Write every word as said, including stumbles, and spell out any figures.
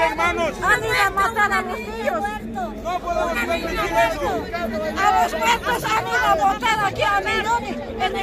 hermanos. Han ido a matar a los niños. No podemos permitir eso. A los muertos han ido a votar aquí a Meloni en